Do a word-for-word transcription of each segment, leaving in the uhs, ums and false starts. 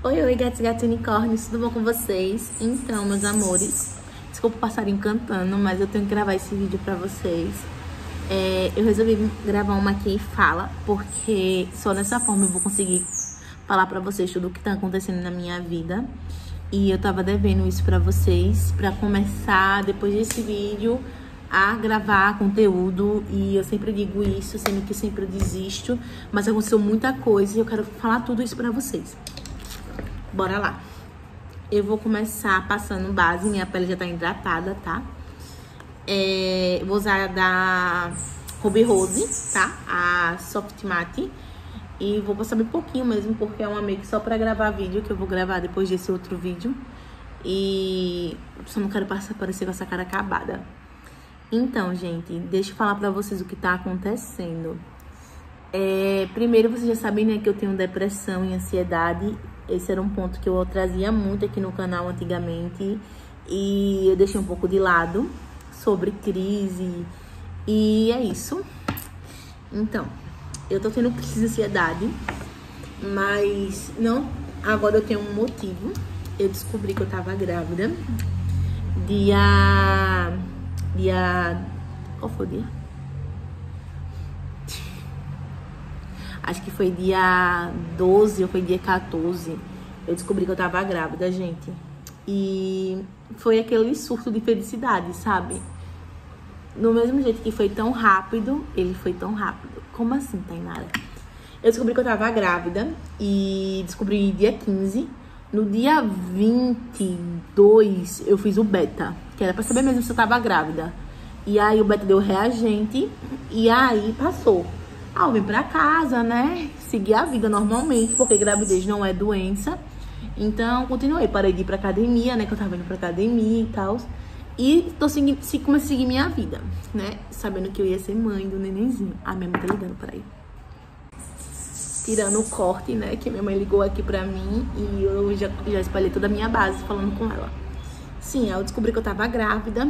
Oi, oi, gatos, gatos, unicórnios, tudo bom com vocês? Então, meus amores, desculpa o passarinho cantando, mas eu tenho que gravar esse vídeo pra vocês. É, eu resolvi gravar uma aqui e fala, porque só dessa forma eu vou conseguir falar pra vocês tudo o que tá acontecendo na minha vida. E eu tava devendo isso pra vocês, pra começar, depois desse vídeo, a gravar conteúdo. E eu sempre digo isso, sendo que sempre eu desisto, mas aconteceu muita coisa e eu quero falar tudo isso pra vocês. Bora lá. Eu vou começar passando base, minha pele já tá hidratada, tá? É, vou usar a da Ruby Rose, tá? A Soft Matte. E vou passar bem pouquinho mesmo, porque é uma make só pra gravar vídeo, que eu vou gravar depois desse outro vídeo. E só não quero passar, aparecer com essa cara acabada. Então, gente, deixa eu falar pra vocês o que tá acontecendo. É, primeiro, vocês já sabem, né, que eu tenho depressão e ansiedade. Esse era um ponto que eu trazia muito aqui no canal antigamente. E eu deixei um pouco de lado sobre crise. E é isso. Então, eu tô tendo crise de ansiedade. Mas não, agora eu tenho um motivo. Eu descobri que eu tava grávida. Dia... Dia... Qual foi o dia? Acho que foi dia doze ou foi dia quatorze. Eu descobri que eu tava grávida, gente. E foi aquele surto de felicidade, sabe? No mesmo jeito que foi tão rápido, ele foi tão rápido. Como assim, Tainara? Eu descobri que eu tava grávida e descobri dia quinze. No dia vinte e dois, eu fiz o beta, que era pra saber mesmo se eu tava grávida. E aí o beta deu reagente e aí passou. Ah, eu vim pra casa, né? Segui a vida normalmente, porque gravidez não é doença. Então, continuei. Parei de ir pra academia, né? Que eu tava indo pra academia e tal. E tô seguindo, comecei a seguir minha vida, né? Sabendo que eu ia ser mãe do nenenzinho. Ah, minha mãe tá ligando, peraí. Tirando o corte, né? Que minha mãe ligou aqui pra mim. E eu já, já espalhei toda a minha base falando com ela. Sim, aí eu descobri que eu tava grávida.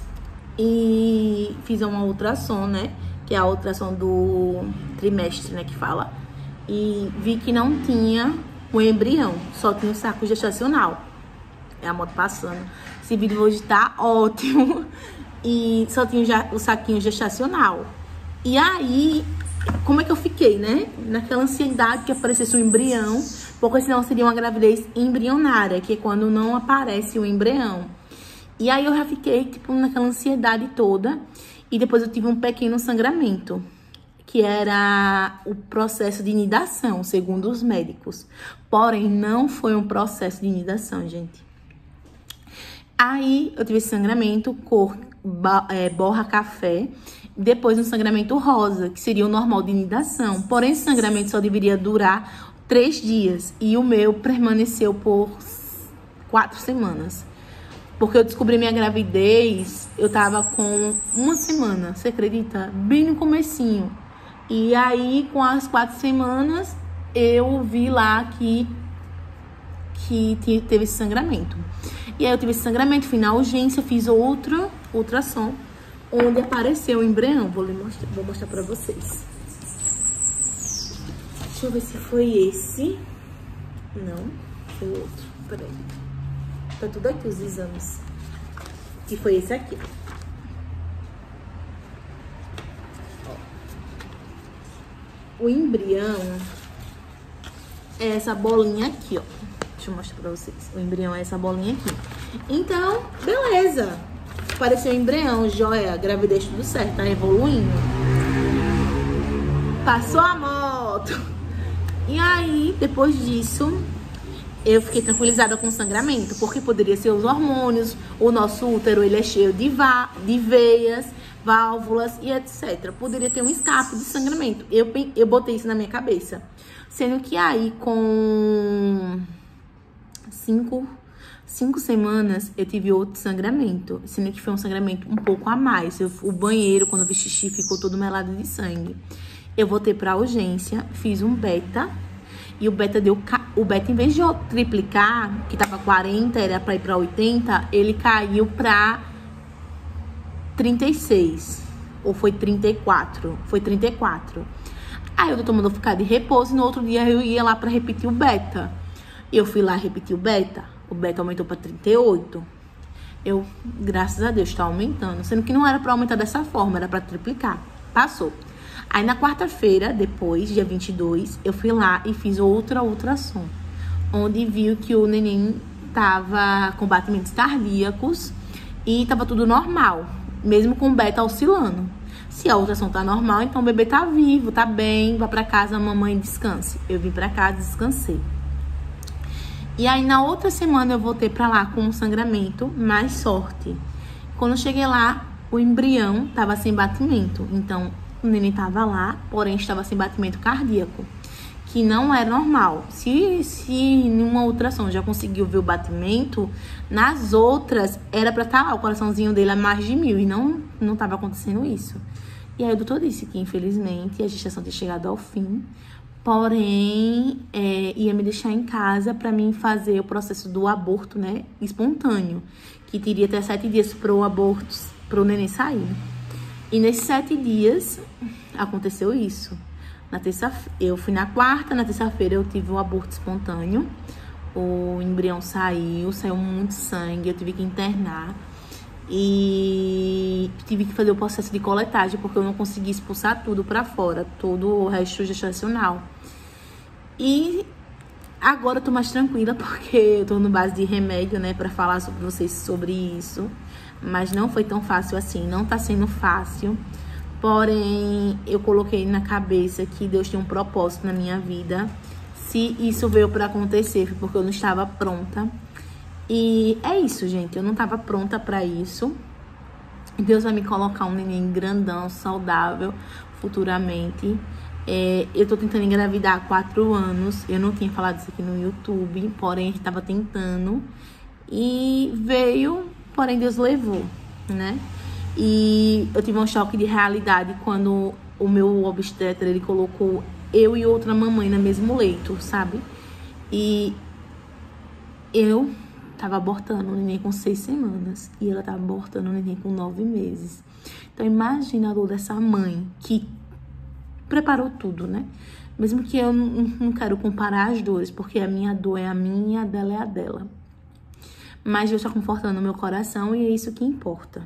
E fiz uma ultrassom, né? Que é a ultrassom do trimestre, né, que fala. E vi que não tinha o embrião, só tinha o saco gestacional. É a moto passando. Esse vídeo hoje tá ótimo. E só tinha já o saquinho gestacional. E aí, como é que eu fiquei, né? Naquela ansiedade que aparecesse o embrião, porque senão seria uma gravidez embrionária, que é quando não aparece o embrião. E aí eu já fiquei, tipo, naquela ansiedade toda. E depois eu tive um pequeno sangramento, que era o processo de nidação, segundo os médicos. Porém, não foi um processo de nidação, gente. Aí, eu tive esse sangramento, cor é, borra café. Depois, um sangramento rosa, que seria o normal de nidação. Porém, esse sangramento só deveria durar três dias. E o meu permaneceu por quatro semanas. Porque eu descobri minha gravidez, eu tava com uma semana, você acredita? Bem no comecinho. E aí, com as quatro semanas, eu vi lá que, que teve esse sangramento. E aí eu tive esse sangramento, fui na urgência, fiz outro ultrassom, onde apareceu o embrião. Vou, lhe mostrar, vou mostrar pra vocês. Deixa eu ver se foi esse. Não, foi outro. Peraí. Tá tudo aqui os exames. Que foi esse aqui. Ó. O embrião é essa bolinha aqui, ó. Deixa eu mostrar pra vocês. O embrião é essa bolinha aqui. Então, beleza. Apareceu o embrião, joia. Gravidez tudo certo, tá evoluindo. Passou a moto. E aí, depois disso, eu fiquei tranquilizada com o sangramento, porque poderia ser os hormônios, o nosso útero ele é cheio de, de veias, válvulas e etcétera. Poderia ter um escape de sangramento. Eu, eu botei isso na minha cabeça. Sendo que aí, com cinco, cinco semanas, eu tive outro sangramento. Sendo que foi um sangramento um pouco a mais. Eu, o banheiro, quando eu vi xixi, ficou todo melado de sangue. Eu voltei pra urgência, fiz um beta. E o beta deu... O beta, em vez de eu triplicar, que tava quarenta, era pra ir pra oitenta, ele caiu pra trinta e seis. Ou foi trinta e quatro? Foi trinta e quatro. Aí o doutor mandou ficar de repouso e no outro dia eu ia lá pra repetir o beta. E eu fui lá repetir o beta. O beta aumentou pra trinta e oito. Eu, graças a Deus, tá aumentando. Sendo que não era pra aumentar dessa forma, era pra triplicar. Passou. Aí na quarta-feira, depois, dia vinte e dois, eu fui lá e fiz outra ultrassom. Onde viu que o neném tava com batimentos cardíacos e tava tudo normal. Mesmo com o beta oscilando. Se a ultrassom tá normal, então o bebê tá vivo, tá bem. Vá pra casa, mamãe, descanse. Eu vim pra casa, descansei. E aí, na outra semana, eu voltei pra lá com um sangramento, mais sorte. Quando eu cheguei lá, o embrião tava sem batimento. Então, o neném tava lá, porém, estava sem batimento cardíaco, que não é normal. Se, se em uma ultrassom já conseguiu ver o batimento, nas outras, era pra estar lá, o coraçãozinho dele a mais de mil. E não, não tava acontecendo isso. E aí, o doutor disse que, infelizmente, a gestação tinha chegado ao fim. Porém, é, ia me deixar em casa para mim fazer o processo do aborto, né, espontâneo, que teria até sete dias para o aborto, para o neném sair. E nesses sete dias aconteceu isso. Na terça, eu fui na quarta, na terça-feira eu tive o aborto espontâneo. O embrião saiu, saiu muito sangue, eu tive que internar. E tive que fazer o processo de coletagem, porque eu não consegui expulsar tudo pra fora, todo o resto gestacional. E agora eu tô mais tranquila, porque eu tô no base de remédio, né, pra falar sobre vocês sobre isso. Mas não foi tão fácil assim, não tá sendo fácil. Porém, eu coloquei na cabeça que Deus tinha um propósito na minha vida. Se isso veio pra acontecer, foi porque eu não estava pronta. E é isso, gente. Eu não tava pronta pra isso. Deus vai me colocar um neném grandão, saudável, futuramente. É, eu tô tentando engravidar há quatro anos. Eu não tinha falado isso aqui no YouTube, porém a gente tava tentando. E veio, porém Deus levou, né? E eu tive um choque de realidade quando o meu obstetra, ele colocou eu e outra mamãe no mesmo leito, sabe? E eu tava abortando o neném com seis semanas. E ela tava abortando o neném com nove meses. Então, imagina a dor dessa mãe que preparou tudo, né? Mesmo que eu não, não quero comparar as dores, porque a minha dor é a minha, a dela é a dela. Mas Deus tá confortando o meu coração e é isso que importa.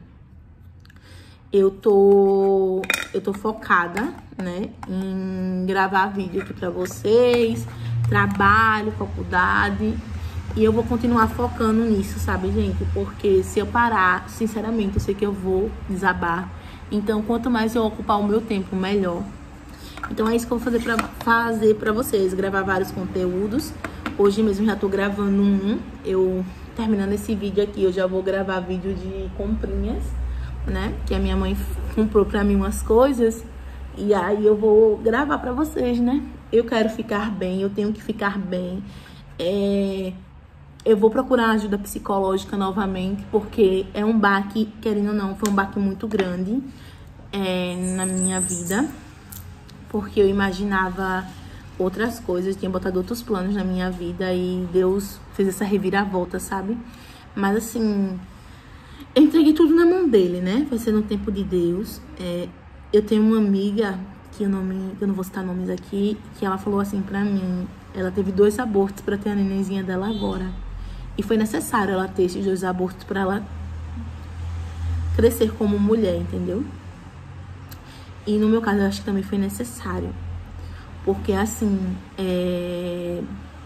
Eu tô, eu tô focada, né, em gravar vídeo aqui pra vocês. Trabalho, faculdade... E eu vou continuar focando nisso, sabe, gente? Porque se eu parar, sinceramente, eu sei que eu vou desabar. Então, quanto mais eu ocupar o meu tempo, melhor. Então, é isso que eu vou fazer pra, fazer pra vocês. Gravar vários conteúdos. Hoje mesmo já tô gravando um. Eu, terminando esse vídeo aqui, eu já vou gravar vídeo de comprinhas, né? Que a minha mãe comprou pra mim umas coisas. E aí eu vou gravar pra vocês, né? Eu quero ficar bem, eu tenho que ficar bem. É... Eu vou procurar ajuda psicológica novamente, porque é um baque, querendo ou não, foi um baque muito grande é, na minha vida. Porque eu imaginava outras coisas, tinha botado outros planos na minha vida e Deus fez essa reviravolta, sabe? Mas assim, eu entreguei tudo na mão dele, né? Vai ser no tempo de Deus. É, eu tenho uma amiga, que eu, nome, eu não vou citar nomes aqui, que ela falou assim pra mim, ela teve dois abortos pra ter a nenenzinha dela agora. E foi necessário ela ter esses dois abortos pra ela crescer como mulher, entendeu? E no meu caso, eu acho que também foi necessário. Porque, assim, é...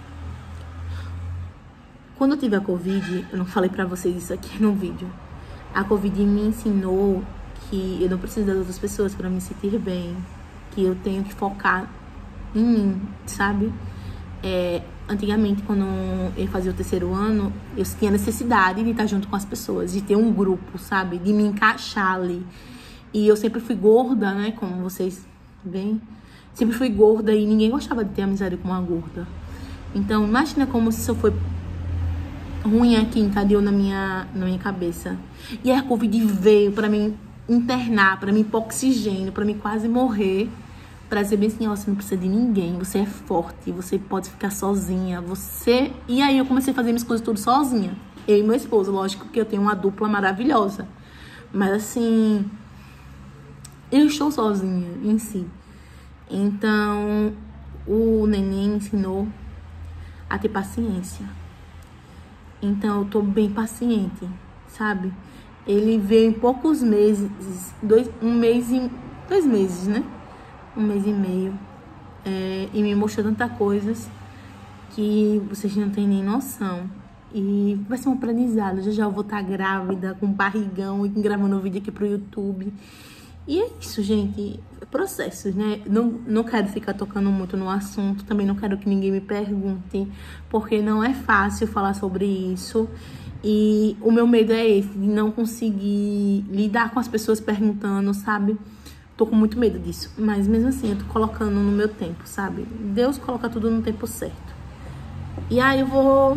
quando eu tive a Covid, eu não falei pra vocês isso aqui no vídeo. A Covid me ensinou que eu não preciso das outras pessoas pra me sentir bem. Que eu tenho que focar em mim, sabe? É... Antigamente, quando eu fazia o terceiro ano, eu tinha necessidade de estar junto com as pessoas, de ter um grupo, sabe? De me encaixar ali. E eu sempre fui gorda, né? Como vocês veem. Sempre fui gorda e ninguém gostava de ter amizade com uma gorda. Então, imagina como se isso foi ruim aqui, encadeou na minha, na minha cabeça. E a Covid veio pra me internar, pra me pôr oxigênio, pra me quase morrer. Pra dizer bem assim, ó, você não precisa de ninguém, você é forte, você pode ficar sozinha, você... E aí eu comecei a fazer minhas coisas tudo sozinha. Eu e meu esposo, lógico que eu tenho uma dupla maravilhosa. Mas assim, eu estou sozinha em si. Então, o neném ensinou a ter paciência. Então, eu tô bem paciente, sabe? Ele veio em poucos meses, dois, um mês e... Dois meses, né? Um mês e meio. É, e me mostrou tanta coisas que vocês não têm nem noção. E vai ser um aprendizado. Já já eu vou estar grávida, com barrigão, e gravando um vídeo aqui pro YouTube. E é isso, gente. Processos, né? Não, não quero ficar tocando muito no assunto. Também não quero que ninguém me pergunte, porque não é fácil falar sobre isso. E o meu medo é esse, de não conseguir lidar com as pessoas perguntando, sabe? Tô com muito medo disso. Mas mesmo assim, eu tô colocando no meu tempo, sabe? Deus coloca tudo no tempo certo. E aí eu vou...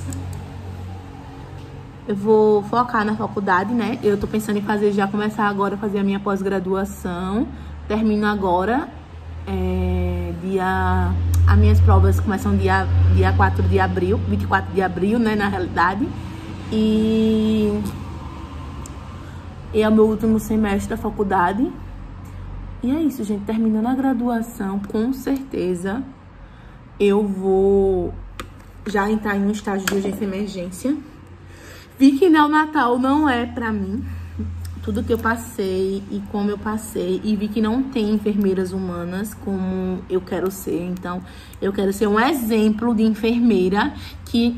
Eu vou focar na faculdade, né? Eu tô pensando em fazer, já começar agora a fazer a minha pós-graduação. Termino agora, é, dia... As minhas provas começam dia, dia quatro de abril, vinte e quatro de abril, né, na realidade. E... E é o meu último semestre da faculdade. E é isso, gente. Terminando a graduação, com certeza, eu vou já entrar em um estágio de urgência e emergência. Vi que neonatal não é pra mim, tudo que eu passei e como eu passei, e vi que não tem enfermeiras humanas como eu quero ser. Então, eu quero ser um exemplo de enfermeira que,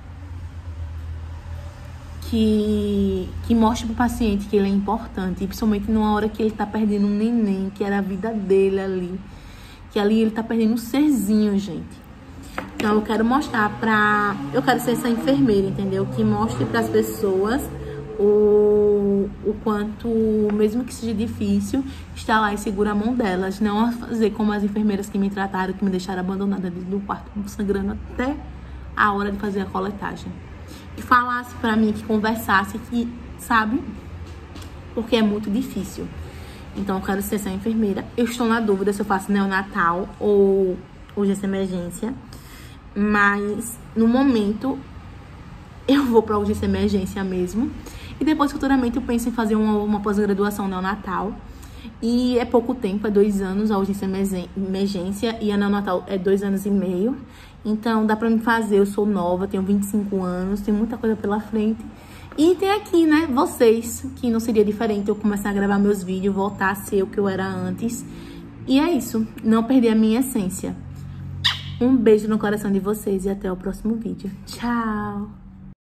que, que mostre pro paciente que ele é importante, e principalmente numa hora que ele tá perdendo um neném, que era a vida dele ali, que ali ele tá perdendo um serzinho, gente. Então, eu quero mostrar pra... Eu quero ser essa enfermeira, entendeu? Que mostre pras pessoas o, o quanto, mesmo que seja difícil, estar lá e segurar a mão delas. Não fazer como as enfermeiras que me trataram, que me deixaram abandonada dentro do quarto, sangrando até a hora de fazer a coletagem. Que falasse pra mim, que conversasse, que, sabe? Porque é muito difícil. Então, eu quero ser essa enfermeira. Eu estou na dúvida se eu faço neonatal ou urgência e emergência. Mas, no momento, eu vou pra urgência e emergência mesmo. E depois, futuramente, eu penso em fazer uma, uma pós-graduação neonatal. E é pouco tempo, é dois anos a urgência e emergência. E a neonatal é dois anos e meio. Então, dá pra me fazer. Eu sou nova, tenho vinte e cinco anos, tenho muita coisa pela frente. E tem aqui, né, vocês, que não seria diferente eu começar a gravar meus vídeos, voltar a ser o que eu era antes. E é isso, não perder a minha essência. Um beijo no coração de vocês e até o próximo vídeo. Tchau!